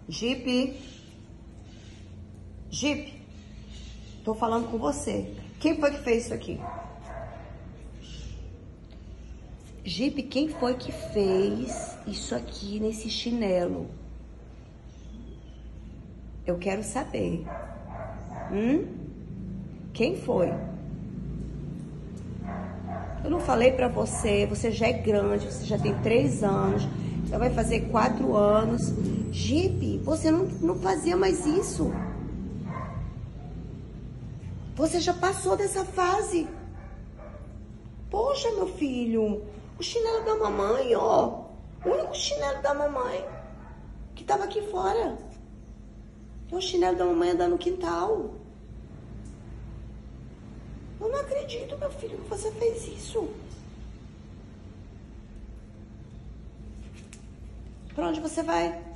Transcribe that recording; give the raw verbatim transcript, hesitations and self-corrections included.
Jeep. Jeep. Tô falando com você. Quem foi que fez isso aqui? Jeep, quem foi que fez isso aqui nesse chinelo? Eu quero saber. Hum? Quem foi? Eu não falei pra você, você já é grande, você já tem três anos, já vai fazer quatro anos. Jeep, você não, não fazia mais isso. Você já passou dessa fase. Poxa, meu filho, o chinelo da mamãe, ó. O único chinelo da mamãe que tava aqui fora. É o chinelo da mamãe andando no quintal. Eu não acredito, meu filho, que você fez isso. Pra onde você vai?